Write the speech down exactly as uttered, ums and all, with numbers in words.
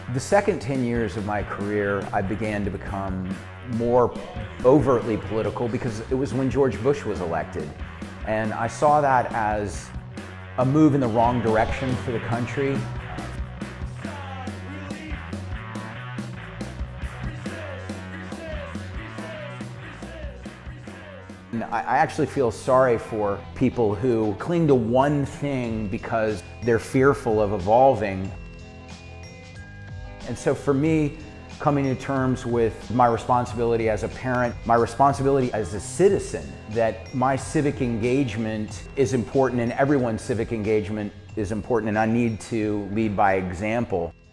The second ten years of my career, I began to become more overtly political because it was when George Bush was elected. And I saw that as a move in the wrong direction for the country. And I actually feel sorry for people who cling to one thing because they're fearful of evolving. And so for me, coming to terms with my responsibility as a parent, my responsibility as a citizen, that my civic engagement is important and everyone's civic engagement is important, and I need to lead by example.